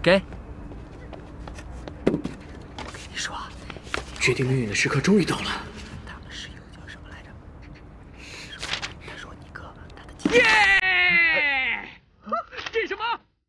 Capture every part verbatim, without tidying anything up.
给。 我跟你说啊，决定命运的时刻终于到了。他们室友叫什么来着？他说你哥他的亲。耶！这是什么？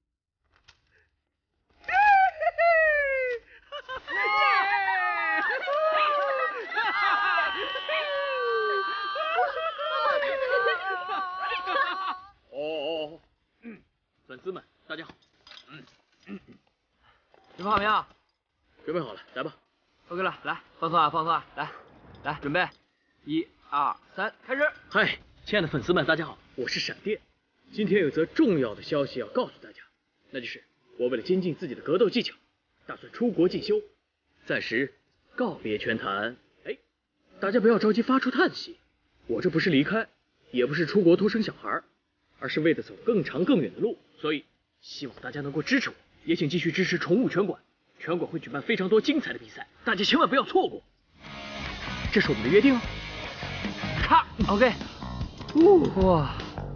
哦，嗯，粉丝们，大家好。嗯嗯， 准备好没有？ 准备好了，来吧。 OK 了，来，放松啊，放松啊，来，来，准备，一二三，开始。 嗨，亲爱的粉丝们，大家好，我是闪电。今天有则重要的消息要告诉大家，那就是我为了精进自己的格斗技巧，打算出国进修，暂时告别拳坛。哎，大家不要着急发出叹息，我这不是离开，也不是出国偷生小孩。 而是为了走更长更远的路，所以希望大家能够支持我，也请继续支持宠物拳馆。拳馆会举办非常多精彩的比赛，大家千万不要错过。这是我们的约定哦。 咔 ，OK。哇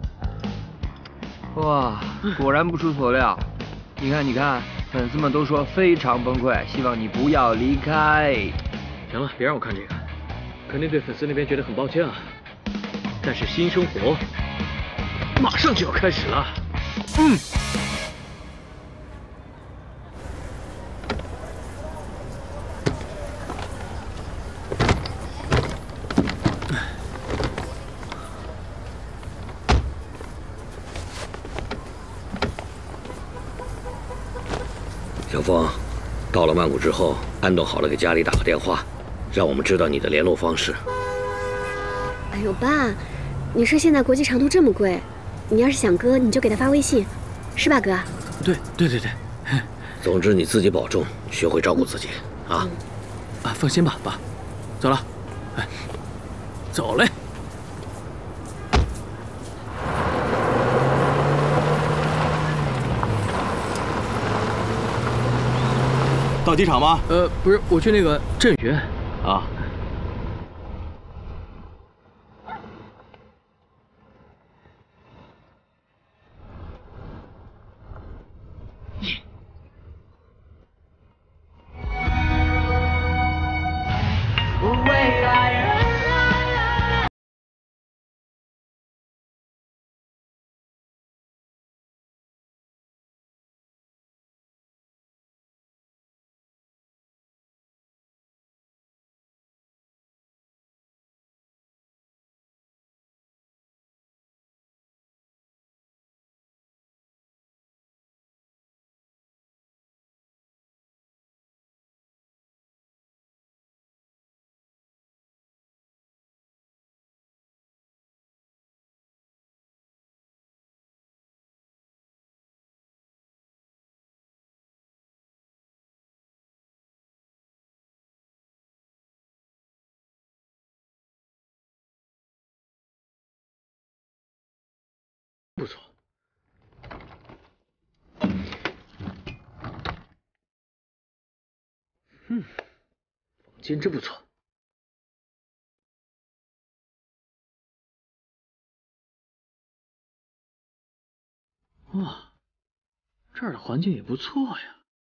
哇，果然不出所料。你看，你看，粉丝们都说非常崩溃，希望你不要离开。 行了，别让我看这个，肯定对粉丝那边觉得很抱歉啊。但是新生活。 马上就要开始了，嗯。 小凤，到了曼谷之后，安顿好了，给家里打个电话，让我们知道你的联络方式。 哎呦，爸，你说现在国际长途这么贵。 你要是想哥，你就给他发微信，是吧，哥？ 对对对对。 总之你自己保重，学会照顾自己啊！ 啊，放心吧，爸。走了，哎，走嘞。 到机场吗？ 呃，不是，我去那个镇学院啊。 不错，嗯，房间真不错。哇，这儿的环境也不错呀。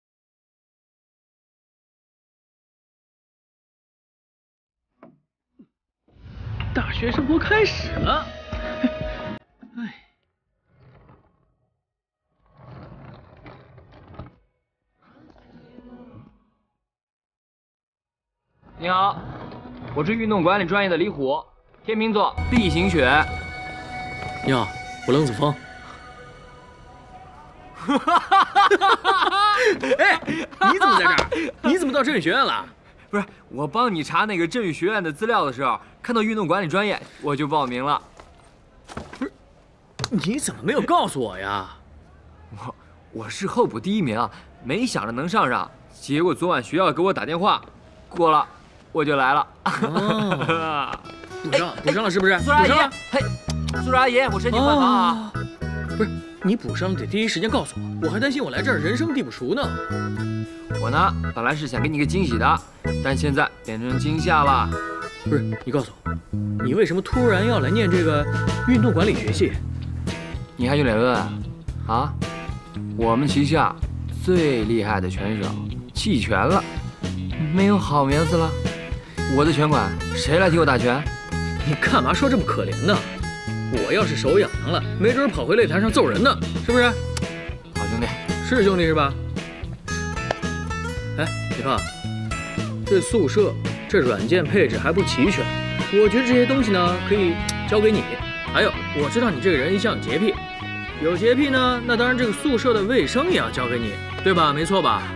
大学生活开始了。哎。 你好，我是运动管理专业的李虎，天秤座 B 型血。 你好，我冷子峰。哎，你怎么在这儿？你怎么到振宇学院了？ 不是，我帮你查那个振宇学院的资料的时候，看到运动管理专业，我就报名了。 不是，你怎么没有告诉我呀？ 我我是候补第一名，没想着能上上，结果昨晚学校给我打电话，过了。 我就来了， 哦，补上补上了是不是？ 苏阿姨，嘿，苏阿姨，我申请换房啊！ 不是，你补上了得第一时间告诉我，我还担心我来这儿人生地不熟呢。 我呢，本来是想给你个惊喜的，但现在变成惊吓了。 不是，你告诉我，你为什么突然要来念这个运动管理学系？ 你还有脸问啊？我们旗下最厉害的拳手弃权了，没有好名字了。我的拳馆谁来替我打拳？ 你干嘛说这么可怜呢？我要是手痒痒了，没准跑回擂台上揍人呢，是不是？ 好兄弟， 是兄弟是吧？哎，李胖，这宿舍这软件配置还不齐全，我觉得这些东西呢可以交给你。还有，我知道你这个人一向有洁癖，有洁癖呢，那当然这个宿舍的卫生也要交给你，对吧？没错吧？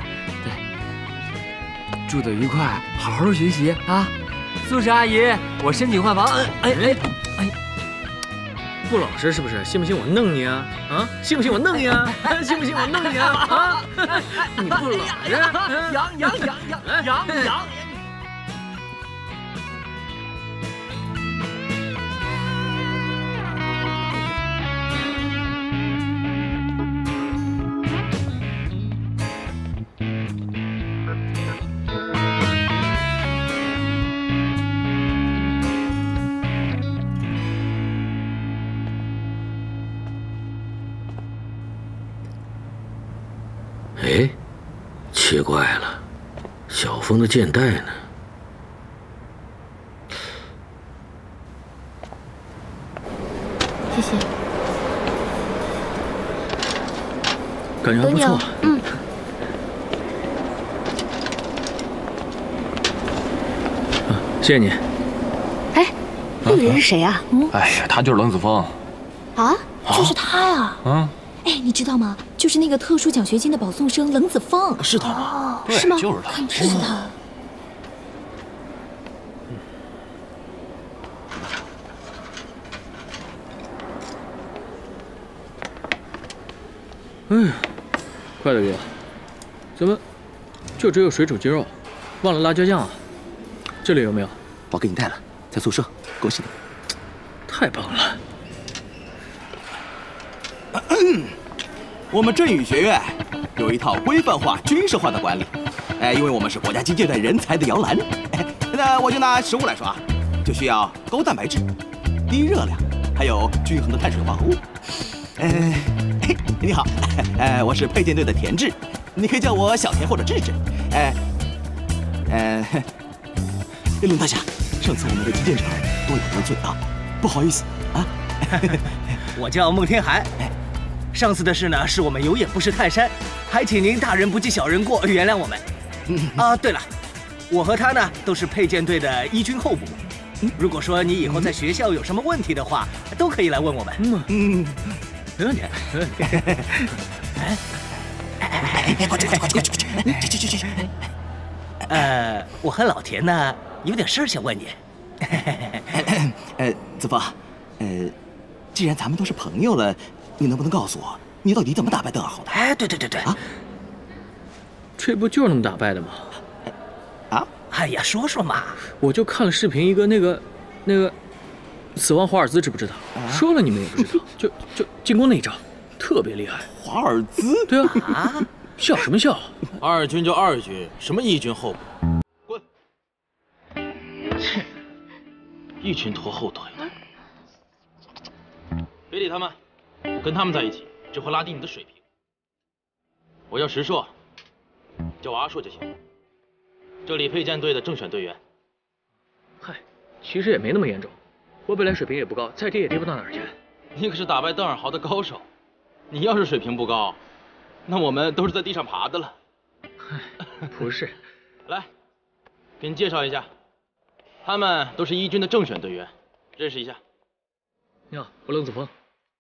对，住得愉快，好好学习啊！宿舍阿姨，我申请换房。哎哎哎哎， 不老实是不是？信不信我弄你啊？啊，信不信我弄你啊？信不信我弄你啊？啊，你不老实！ 痒痒痒痒痒痒！ 哎，奇怪了，小峰的剑带呢？ 谢谢。 感觉还不错。 嗯。 啊，谢谢你。 哎，那个人是谁啊？ 嗯。哎呀，他就是冷子峰。 啊？ 就是他呀。 嗯。 哎，你知道吗？就是那个特殊奖学金的保送生冷子峰。 是他吗？ 是吗？ 就是他。 肯定是他。 哎呀，快点给我！怎么就只有水煮鸡肉，忘了辣椒酱啊？这里有没有？ 我给你带了，在宿舍。恭喜你！ 太棒了！ 我们振宇学院有一套规范化、军事化的管理，哎，因为我们是国家经济的人才的摇篮。哎，那我就拿食物来说啊，就需要高蛋白质、低热量，还有均衡的碳水化合物。哎，你好，哎，我是配件队的田志，你可以叫我小田或者志志。哎，哎，林大侠，上次我们的击剑场多有得罪啊，不好意思啊。 我叫孟天海。上次的事呢，是我们有眼不识泰山，还请您大人不计小人过，原谅我们。啊，对了，我和他呢都是配件队的一军候补。如果说你以后在学校有什么问题的话，都可以来问我们。 嗯嗯，没问题，没问题。 哎，哎，快去快去快去快去去去去去！呃，我和老田呢有点事儿想问你。 呃，子枫，呃，既然咱们都是朋友了。你能不能告诉我，你到底怎么打败邓二号的？ 哎，对对对对，啊， 这不就是那么打败的吗？ 啊？ 哎呀，说说嘛！ 我就看了视频，一个那个，那个，死亡华尔兹，知不知道？啊、说了你们也不知道，就就进攻那一招，特别厉害。 华尔兹？ 对啊。啊？笑什么笑？ 二军就二军，什么一军候补？滚！切，一群拖后腿的。别理他们。我跟他们在一起，只会拉低你的水平。我叫石硕，叫我阿硕就行。这里配件队的正选队员。 嗨，其实也没那么严重，我本来水平也不高，再低也低不到哪儿去。 你可是打败邓尔豪的高手，你要是水平不高，那我们都是在地上爬的了。 嗨，不是。 来，给你介绍一下，他们都是一军的正选队员，认识一下。 你好，我冷子枫。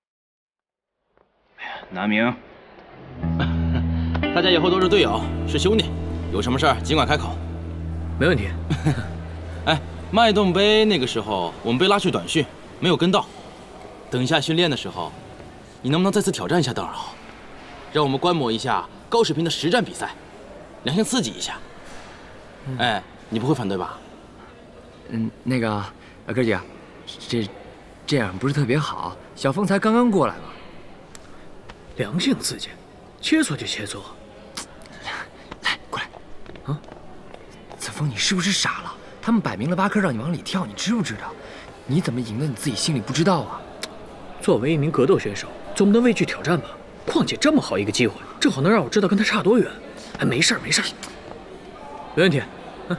南明，大家以后都是队友，是兄弟，有什么事儿尽管开口。 没问题。 哎，脉动杯那个时候我们被拉去短训，没有跟到。等一下训练的时候，你能不能再次挑战一下邓二豪，让我们观摩一下高水平的实战比赛，良性刺激一下。嗯、哎，你不会反对吧？ 嗯，那个，啊，哥几个，这这样不是特别好。小峰才刚刚过来嘛。 良性刺激，切磋就切磋。 来，过来。啊，子枫，你是不是傻了？他们摆明了挖坑让你往里跳，你知不知道？你怎么赢的你自己心里不知道啊？ 作为一名格斗选手，总不能畏惧挑战吧？ 况且这么好一个机会，正好能让我知道跟他差多远。哎，没事儿没事儿，没问题。嗯。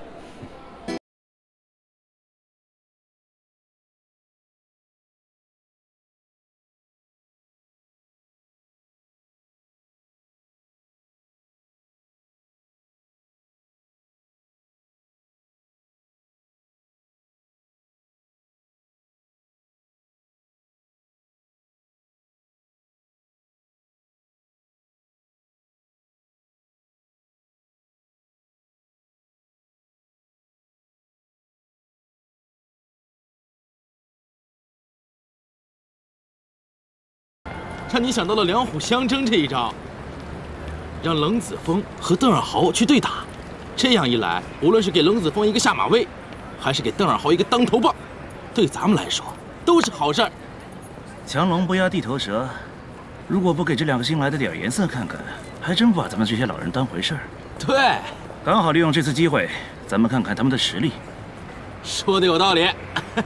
差你想到了两虎相争这一招，让冷子峰和邓尔豪去对打，这样一来，无论是给冷子峰一个下马威，还是给邓尔豪一个当头棒，对咱们来说都是好事儿。 强龙不压地头蛇，如果不给这两个新来的点颜色看看，还真不把咱们这些老人当回事儿。 对， 刚好利用这次机会，咱们看看他们的实力。 说的有道理。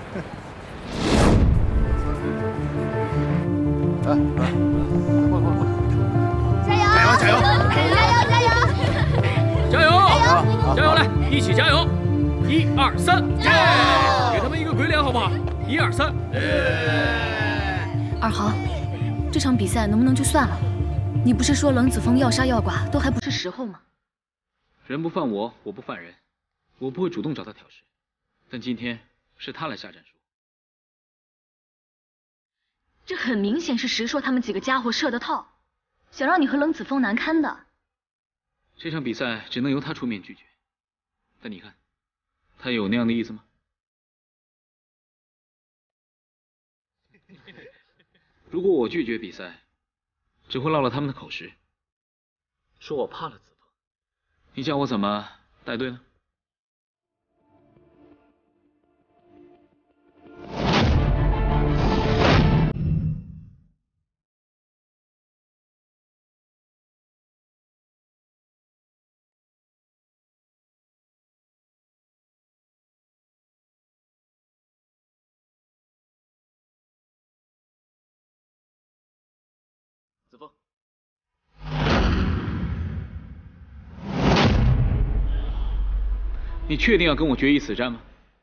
哎哎，快快快！加油！加油！加油！加油！ 加油！加油！加油！来，一起加油！一二三，耶！给他们一个鬼脸好不好？一二三， 二豪，这场比赛能不能就算了？你不是说冷子峰要杀要剐都还不是时候吗？ 人不犯我，我不犯人，我不会主动找他挑事，但今天是他来下战术。 这很明显是石硕他们几个家伙设的套，想让你和冷子峰难堪的。 这场比赛只能由他出面拒绝，但你看，他有那样的意思吗？如果我拒绝比赛，只会落了他们的口实，说我怕了子枫。你叫我怎么带队呢？子枫，你确定要跟我决一死战吗？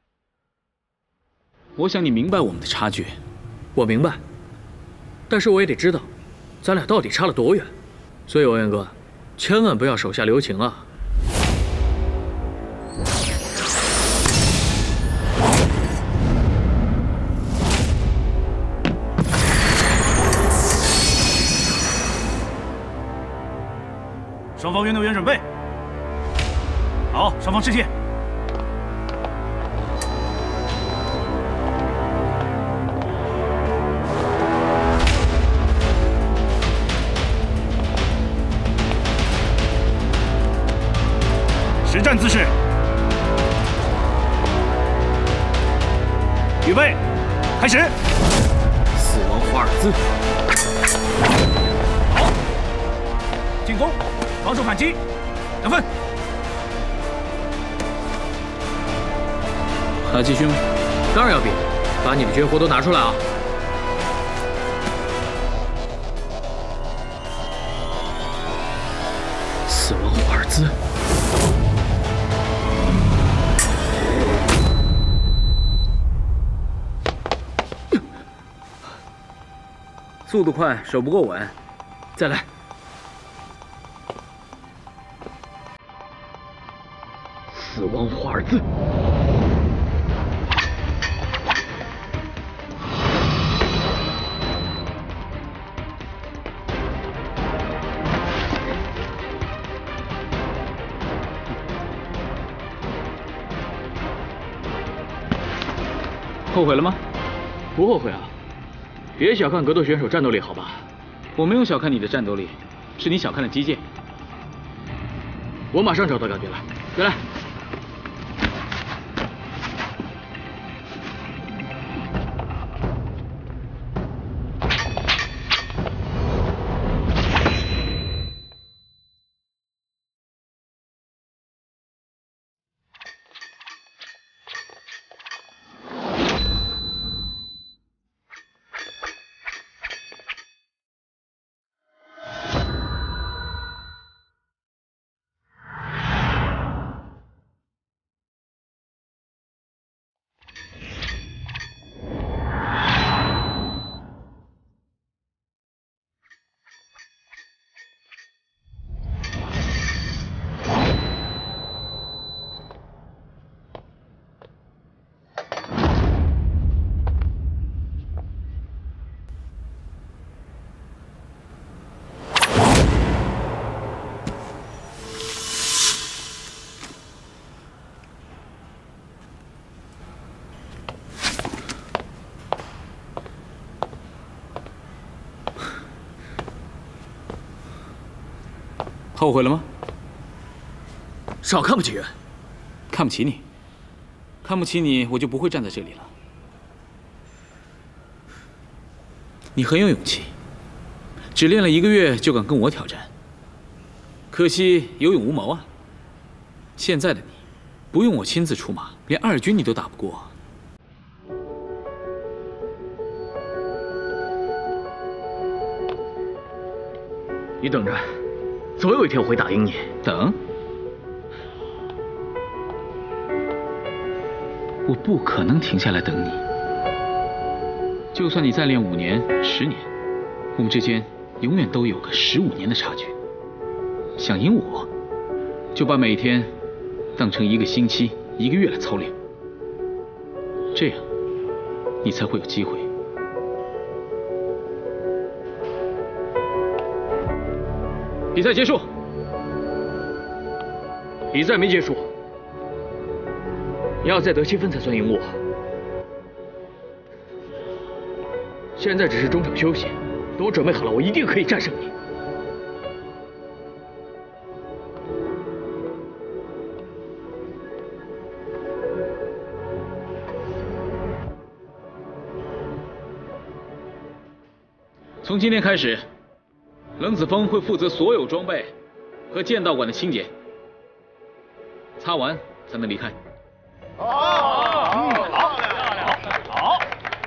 我想你明白我们的差距。 我明白，但是我也得知道，咱俩到底差了多远。所以欧阳哥，千万不要手下留情啊！ 双方运动员准备好，双方示剑。实战姿势，预备，开始。 死亡华尔兹。 好，进攻。防守反击，得分。 还要继续吗？当然要比，把你的绝活都拿出来啊！死亡华尔兹，速度快，手不够稳，再来。死亡华尔兹， 后悔了吗？不后悔啊！别小看格斗选手战斗力，好吧？我没有小看你的战斗力，是你小看了击剑。我马上找到感觉了，再来。 后悔了吗？ 少看不起人。 看不起你，看不起你，我就不会站在这里了。你很有勇气，只练了一个月就敢跟我挑战。可惜有勇无谋啊。现在的你，不用我亲自出马，连二军你都打不过。 你等着，总有一天我会打赢你。 等？我不可能停下来等你。就算你再练五年、十年，我们之间永远都有个十五年的差距。想赢我，就把每天当成一个星期、一个月来操练，这样你才会有机会。比赛结束。 比赛没结束，你要再得七分才算赢我。现在只是中场休息，等我准备好了，我一定可以战胜你。 从今天开始，冷子峰会负责所有装备和剑道馆的清洁，擦完才能离开。 好，好，好，好，好。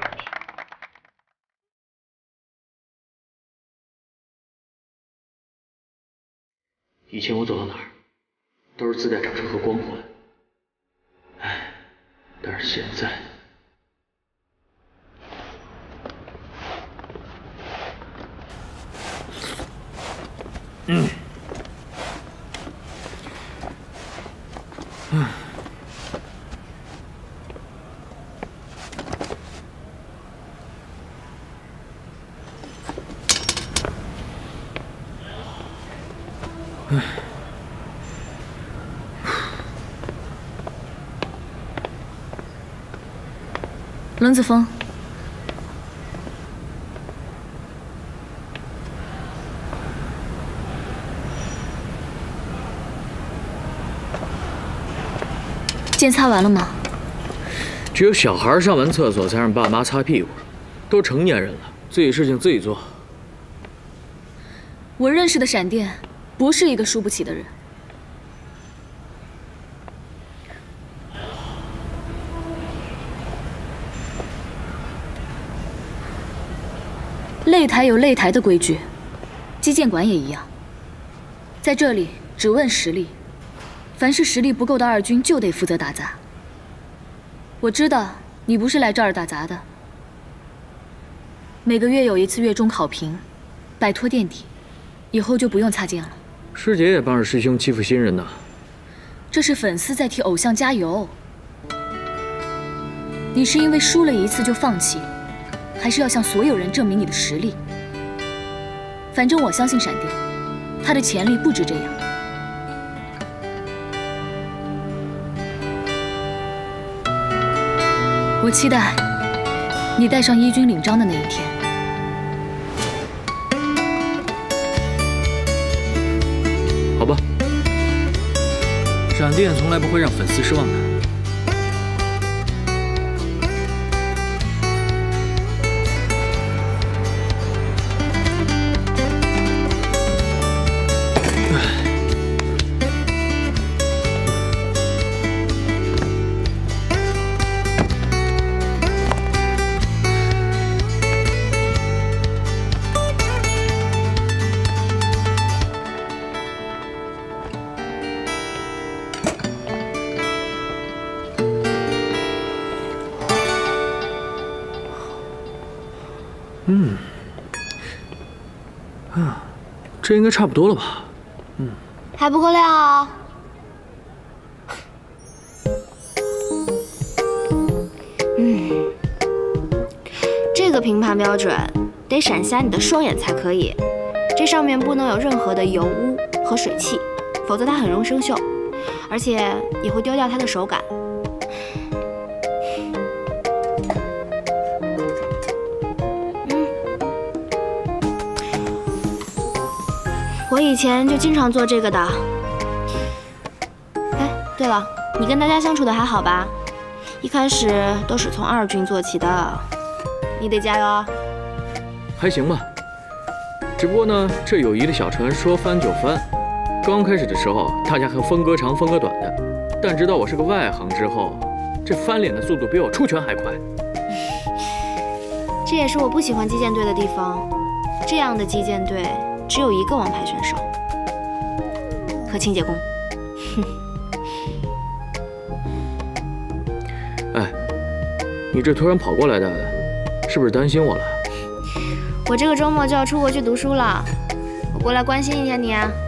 以前我走到哪儿，都是自带掌声和光环。唉，但是现在，嗯，嗯。唉， 冷子峰，剑擦完了吗？ 只有小孩上完厕所才让爸妈擦屁股，都成年人了，自己事情自己做。 我认识的闪电不是一个输不起的人。擂台有擂台的规矩，击剑馆也一样。在这里只问实力，凡是实力不够的二军就得负责打杂。我知道你不是来这儿打杂的。每个月有一次月中考评，拜托垫底，以后就不用擦剑了。 师姐也帮着师兄欺负新人呢。 这是粉丝在替偶像加油。你是因为输了一次就放弃，还是要向所有人证明你的实力？反正我相信闪电，他的潜力不止这样。我期待你带上一军领章的那一天。 好吧，闪电从来不会让粉丝失望的。嗯，啊，这应该差不多了吧？嗯， 还不够亮啊！嗯，这个评判标准得闪瞎你的双眼才可以，这上面不能有任何的油污和水汽，否则它很容易生锈，而且也会丢掉它的手感。我我以前就经常做这个的。哎，对了，你跟大家相处的还好吧？一开始都是从二军做起的，你得加油哦。 还行吧，只不过呢，这友谊的小船说翻就翻。刚开始的时候，大家还分割长分割短的，但知道我是个外行之后，这翻脸的速度比我出拳还快。 这也是我不喜欢击剑队的地方。这样的击剑队只有一个王牌选手和清洁工。 哎，你这突然跑过来的，是不是担心我了？ 我这个周末就要出国去读书了，我过来关心一下你啊。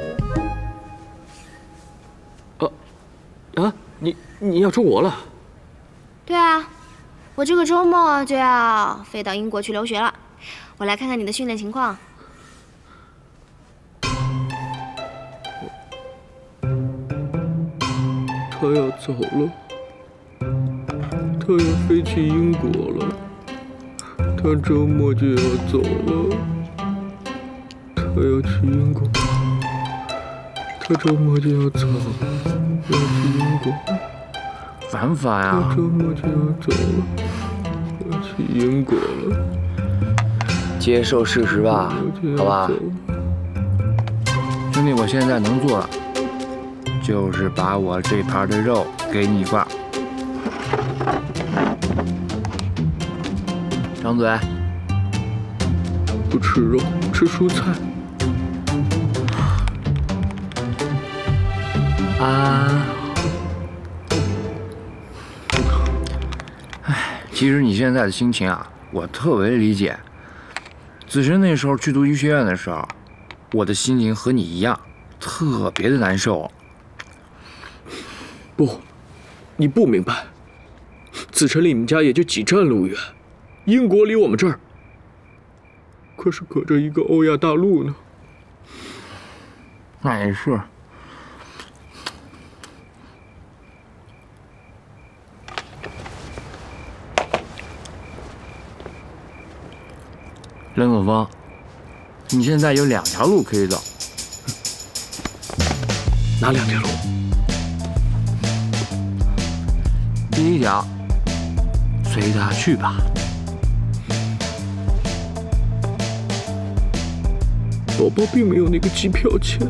啊啊，你你要出国了？ 对啊，我这个周末就要飞到英国去留学了。我来看看你的训练情况。 他要走了，他要飞去英国了，他周末就要走了，他要去英国，他周末就要走了，要去英国， 烦不烦啊？ 他周末就要走了，要去英国了。 接受事实吧，好吧？兄弟，我现在能做的就是把我这盘的肉给你挂。张嘴。 不吃肉，吃蔬菜。 啊。哎，其实你现在的心情啊，我特别理解。子辰那时候去读医学院的时候，我的心情和你一样，特别的难受。 不，你不明白，子辰离你们家也就几站路远，英国离我们这儿可是隔着一个欧亚大陆呢。 那也是。任子峰，你现在有两条路可以走。 哪两条路？ 第一条，随他去吧。 宝宝并没有那个机票钱。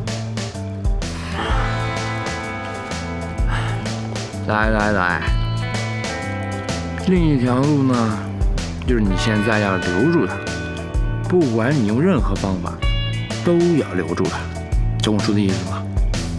来来来，另一条路呢，就是你现在要留住他。不管你用任何方法，都要留住他，懂我说的意思吗？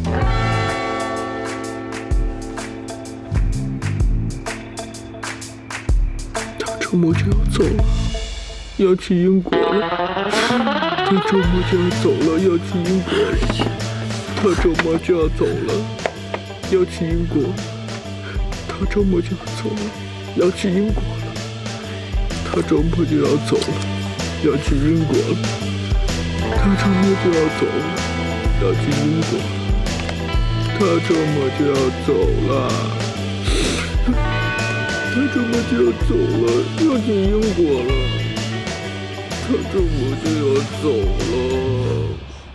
他周末就要走了，要去英国了。他周末就要走了，要去英国了。他周末就要走了，要去英国。他周末就要走了，要去英国了。他周末就要走了。要去英国了，他周末就要走了，要去英国了，他周末就要走了，他周末就要走了，要去英国了，他周末就要走了。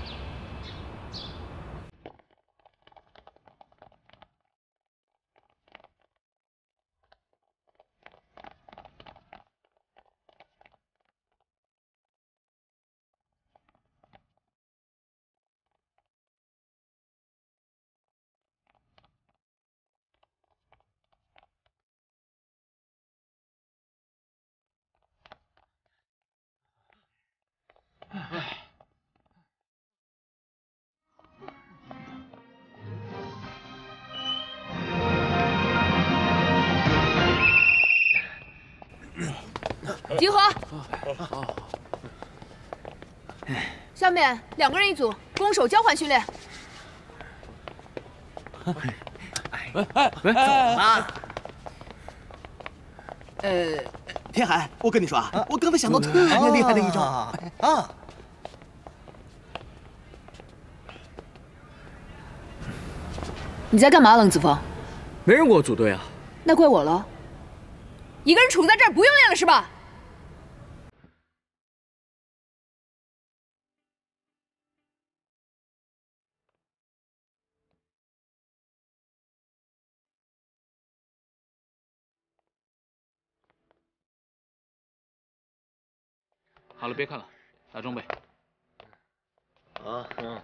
集合！下面两个人一组，攻守交换训练。 喂哎喂，走啊！呃，天海，我跟你说啊，我刚才想到特别厉害的一招啊！ 你在干嘛，冷子峰？ 没人跟我组队啊。 那怪我了。一个人杵在这儿不用练了是吧？ 好了，别看了，打装备。 好，嗯。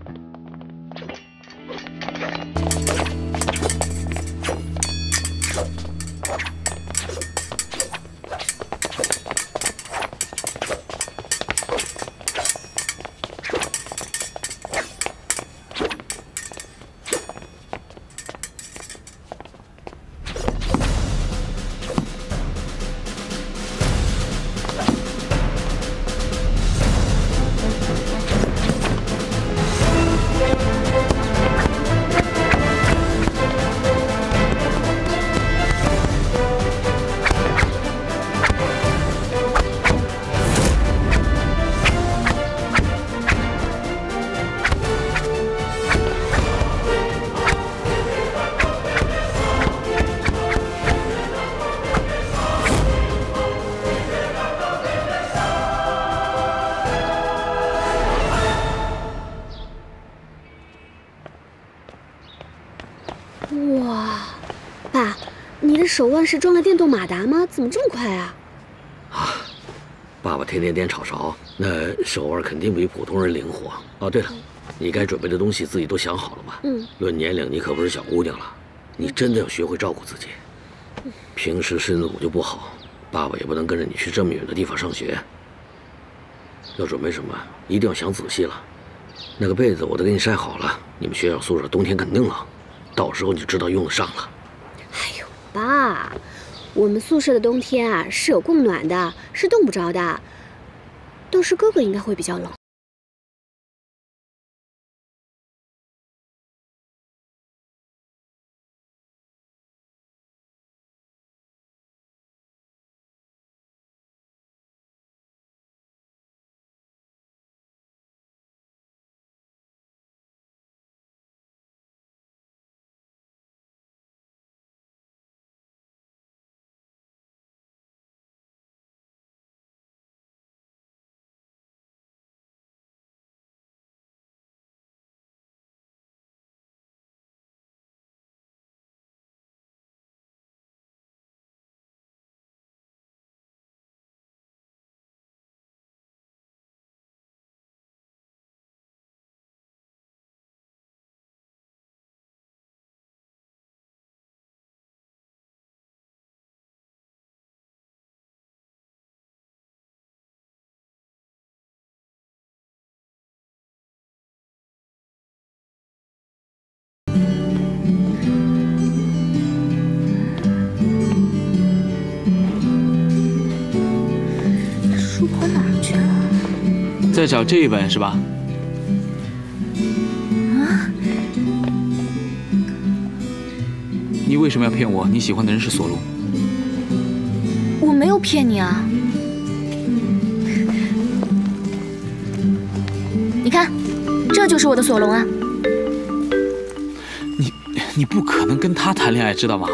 哇，爸，你的手腕是装了电动马达吗？怎么这么快啊？ 啊，爸爸天天颠炒勺，那手腕肯定比普通人灵活。哦，对了，你该准备的东西自己都想好了吗？ 嗯。 论年龄，你可不是小姑娘了，你真的要学会照顾自己。平时身子骨就不好，爸爸也不能跟着你去这么远的地方上学。要准备什么，一定要想仔细了。那个被子我都给你晒好了，你们学校宿舍冬天肯定冷，到时候你就知道用得上了。 哎呦，爸，我们宿舍的冬天啊是有供暖的，是冻不着的。倒是哥哥应该会比较冷。 在找这一本是吧？ 啊！ 你为什么要骗我？你喜欢的人是索隆。 我没有骗你啊！你看，这就是我的索隆啊！ 你你不可能跟他谈恋爱，知道吗？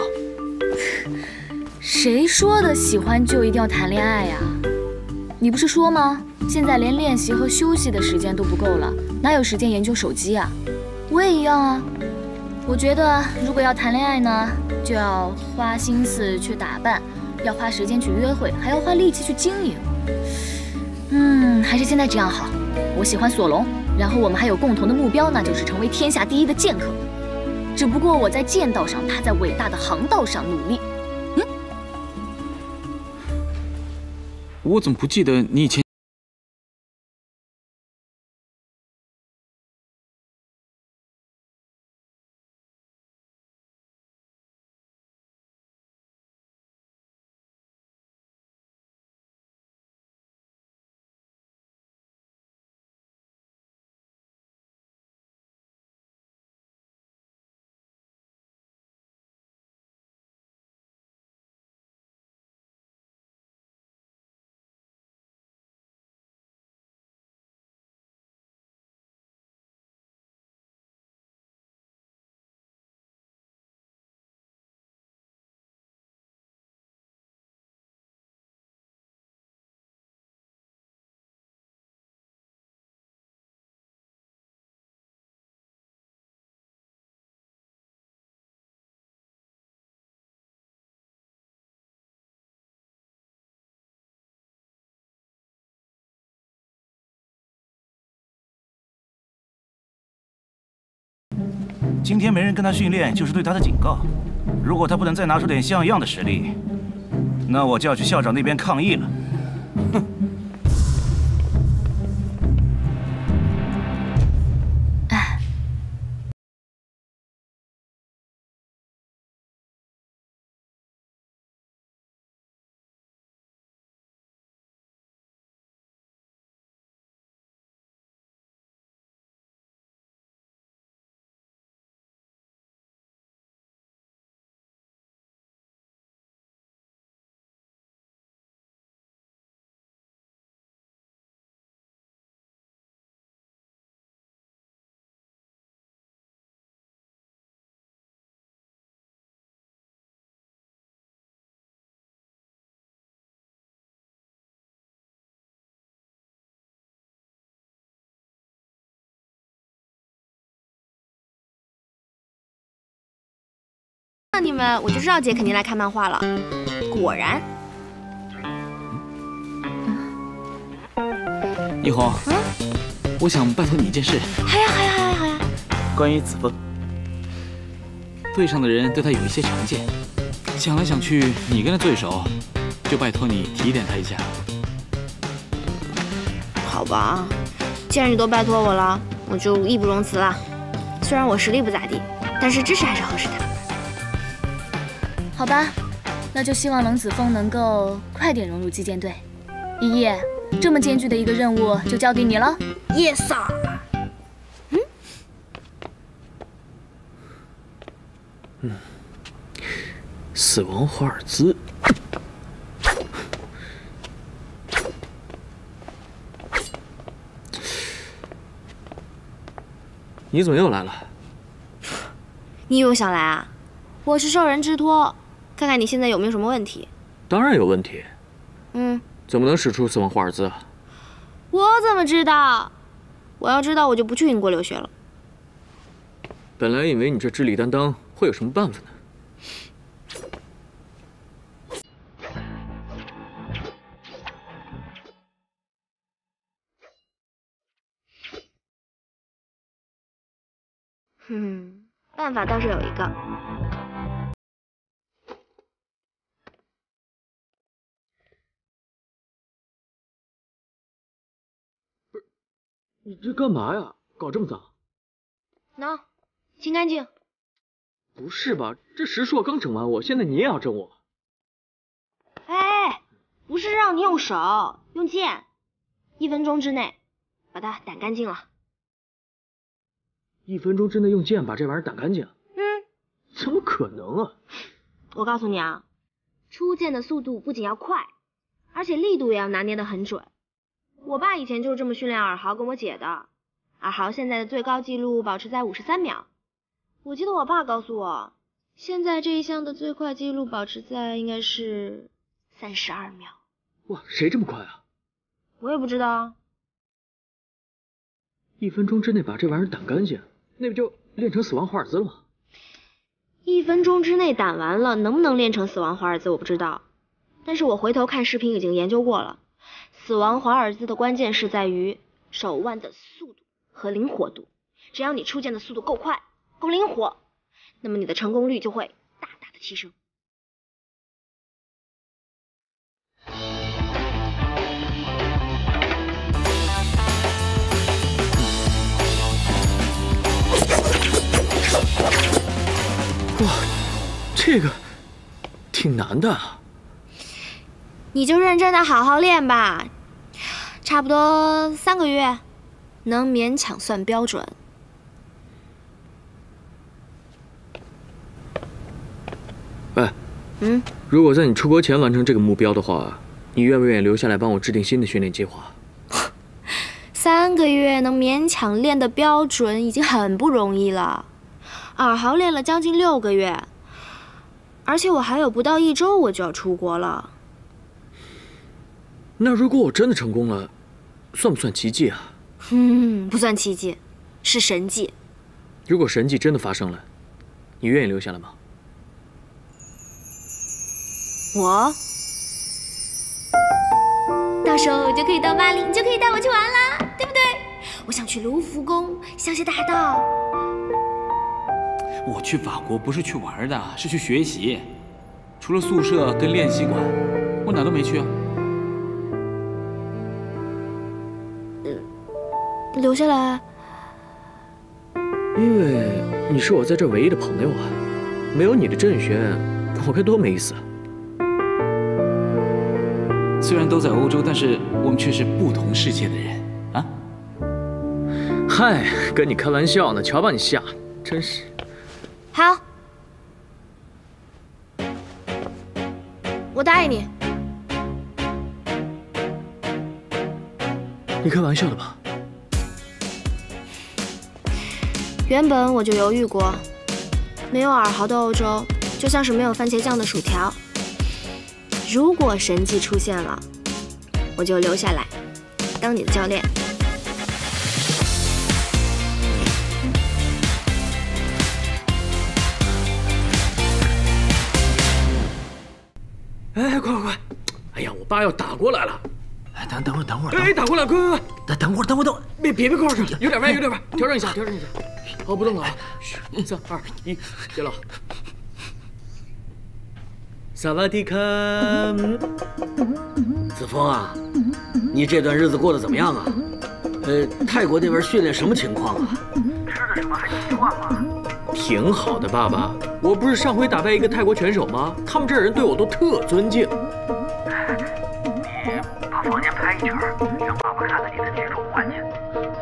谁说的喜欢就一定要谈恋爱呀？你不是说吗？现在连练习和休息的时间都不够了，哪有时间研究手机啊？我也一样啊。我觉得如果要谈恋爱呢，就要花心思去打扮，要花时间去约会，还要花力气去经营。嗯，还是现在这样好。我喜欢索隆，然后我们还有共同的目标，那就是成为天下第一的剑客。只不过我在剑道上，他在伟大的航道上努力。嗯， 我怎么不记得你以前？ 今天没人跟他训练，就是对他的警告。如果他不能再拿出点像样的实力，那我就要去校长那边抗议了。哼！ 那你们，我就知道姐肯定来看漫画了。果然。 一红，嗯，我想拜托你一件事。 好呀，好呀，好呀，好呀。 关于子枫，队上的人对他有一些成见，想来想去，你跟他对手，就拜托你提点他一下。 好吧，既然你都拜托我了，我就义不容辞了。虽然我实力不咋地，但是知识还是合适的。 好吧，那就希望冷子枫能够快点融入击剑队。依依，这么艰巨的一个任务就交给你了。 Yes sir。嗯。 嗯。死亡华尔兹。你怎么又来了？ 你以为我想来啊？我是受人之托。看看你现在有没有什么问题？ 当然有问题。 嗯， 怎么能使出死亡华尔兹啊？ 我怎么知道？我要知道，我就不去英国留学了。 本来以为你这智力担当会有什么办法呢？ 哼，办法倒是有一个。 你这干嘛呀？搞这么脏？ 喏，清干净。 不是吧？这石硕刚整完我，现在你也要整我？ 哎，不是让你用手，用剑，一分钟之内把它掸干净了。 一分钟之内用剑把这玩意儿掸干净？ 嗯， 怎么可能啊？ 我告诉你啊，出剑的速度不仅要快，而且力度也要拿捏得很准。我爸以前就是这么训练尔豪跟我姐的，尔豪现在的最高纪录保持在五十三秒。我记得我爸告诉我，现在这一项的最快纪录保持在应该是三十二秒。 哇，谁这么快啊？ 我也不知道。 一分钟之内把这玩意儿掸干净，那不就练成死亡华尔兹了吗？ 一分钟之内掸完了，能不能练成死亡华尔兹我不知道，但是我回头看视频已经研究过了。死亡华尔兹的关键是在于手腕的速度和灵活度，只要你出剑的速度够快、够灵活，那么你的成功率就会大大的提升。 哇，这个挺难的啊。 你就认真的好好练吧，差不多三个月，能勉强算标准。 哎， 嗯， 如果在你出国前完成这个目标的话，你愿不愿意留下来帮我制定新的训练计划？ 三个月能勉强练的标准已经很不容易了，尔豪练了将近六个月，而且我还有不到一周我就要出国了。 那如果我真的成功了，算不算奇迹啊？ 嗯，不算奇迹，是神迹。 如果神迹真的发生了，你愿意留下来吗？ 我，到时候就可以到巴黎，你就可以带我去玩啦，对不对？我想去卢浮宫、香榭大道， 我去法国不是去玩的，是去学习。除了宿舍跟练习馆，我哪都没去啊。 留下来， 因为你是我在这唯一的朋友啊，没有你的振轩，我该多没意思啊。 虽然都在欧洲，但是我们却是不同世界的人啊。 嗨，跟你开玩笑呢，瞧把你吓，真是。 好，我答应你。 你开玩笑的吧？ 原本我就犹豫过，没有尔豪的欧洲，就像是没有番茄酱的薯条。如果神迹出现了，我就留下来当你的教练。 哎，快快快！哎呀，我爸要打过来了！ 哎，等等会儿，等会儿。 哎，打过来，快快快！ 等等会儿，等会儿，等会儿， 别别别扣上，有点歪，有点歪，调整一下，调整一下。好，不动了啊！三二一，接了。萨瓦迪卡。 子枫啊，你这段日子过得怎么样啊？呃，泰国那边训练什么情况啊？ 吃的什么还习惯吗？挺好的，爸爸。我不是上回打败一个泰国拳手吗？他们这儿人对我都特尊敬。 你把房间拍一圈，让爸爸看看你的举重环境。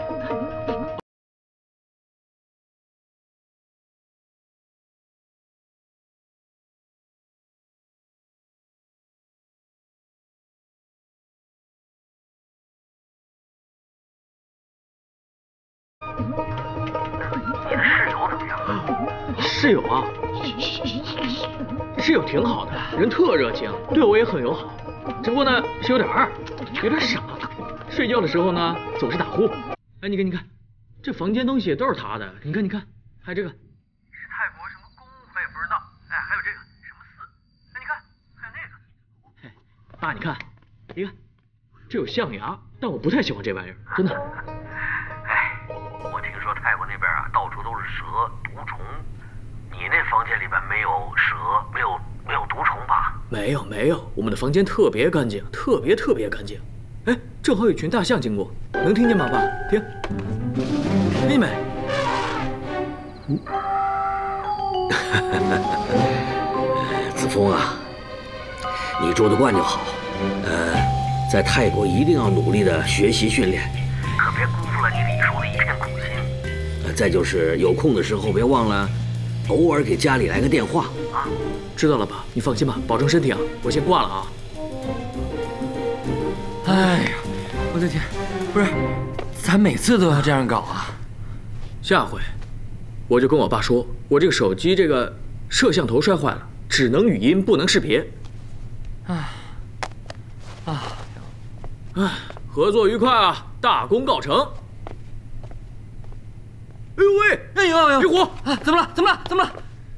你的室友怎么样？ 室友啊，室友挺好的，人特热情，对我也很友好。只不过呢，是有点二，有点傻。睡觉的时候呢，总是打呼。哎，你看，你看，这房间东西都是他的。你看，你看，还有这个。 是泰国什么宫，我也不知道。哎，还有这个什么寺。哎，你看，还有那个。 哎，爸，你看，你看，这有象牙，但我不太喜欢这玩意儿，真的。 哎，我听说泰国那边啊，到处都是蛇、毒虫。你那房间里边没有蛇，没有没有毒虫吧？ 没有没有，我们的房间特别干净，特别特别干净。哎，正好有群大象经过，能听见吗，爸？听，听见没？ 嗯。子枫啊，你住得惯就好。呃，在泰国一定要努力的学习训练， 可别辜负了你李叔的一片苦心。 呃，再就是有空的时候别忘了。偶尔给家里来个电话啊！知道了爸，你放心吧，保重身体啊！我先挂了啊！ 哎呀，我的天，不是，咱每次都要这样搞啊？ 下回我就跟我爸说，我这个手机这个摄像头摔坏了，只能语音不能识别。 唉，啊， 唉，合作愉快啊，大功告成。哎呦喂！ 哎呦哎呦！ 别火！ 啊，怎么了？怎么了？怎么了？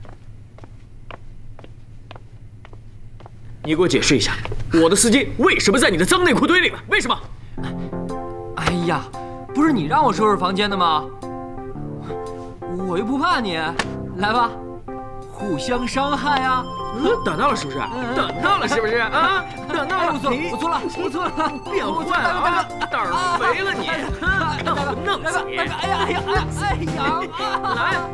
你给我解释一下，我的司机为什么在你的脏内裤堆里面？为什么？ 哎呀，不是你让我收拾房间的吗？我又不怕你，来吧，互相伤害啊！ 嗯，等到了是不是？等到了是不是？啊，等到了！ 我错了，我错了，我错了！ 变坏了啊！胆儿肥了你！看我弄死你！ 哎呀哎呀哎呀哎呀！ 来！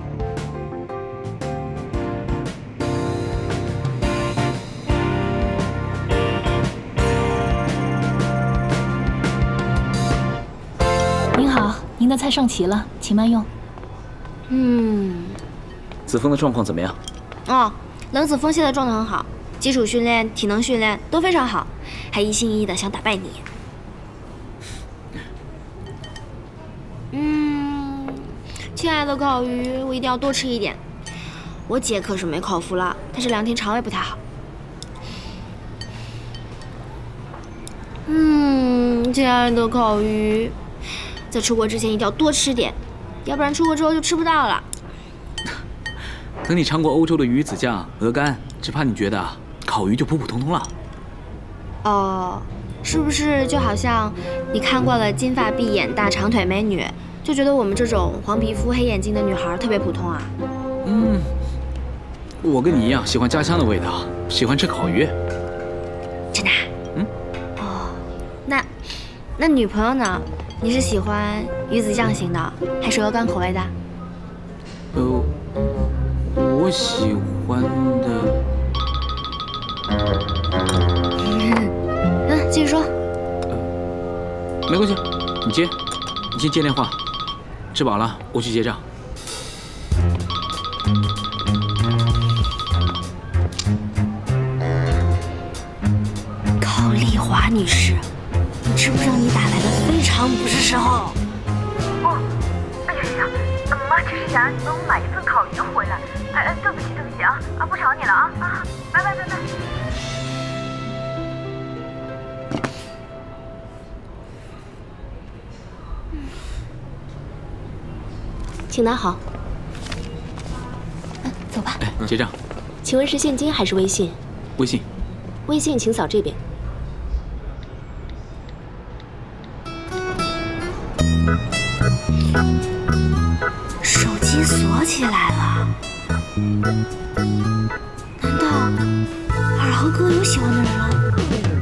您好，您的菜上齐了，请慢用。 嗯。 子枫的状况怎么样？ 哦。冷子枫现在状态很好，基础训练、体能训练都非常好，还一心一意的想打败你。嗯，亲爱的烤鱼，我一定要多吃一点。我姐可是没口福了，她这两天肠胃不太好。嗯，亲爱的烤鱼，在出国之前一定要多吃点，要不然出国之后就吃不到了。 等你尝过欧洲的鱼子酱、鹅肝，只怕你觉得烤鱼就普普通通了。 哦，是不是就好像你看惯了金发碧眼、大长腿美女，就觉得我们这种黄皮肤、黑眼睛的女孩特别普通啊？ 嗯，我跟你一样喜欢家乡的味道，喜欢吃烤鱼。 真的？ 嗯。 哦，那那女朋友呢？你是喜欢鱼子酱型的，还是鹅肝口味的？ 呃，我喜欢的。 嗯，继续说。 没关系，你接，你先接电话。吃饱了，我去结账。 高丽华女士，你知不知道你打来的非常不是时候？ 哦，哎呀呀，妈，只是想让你帮我买一份烤鱼回来。哎哎，对不起对不起啊啊，不吵你了啊啊，拜拜拜拜。 请拿好。嗯，走吧。 哎，结账。 请问是现金还是微信？ 微信。 微信请扫这边。 手机锁起来了。难道二郎哥有喜欢的人了？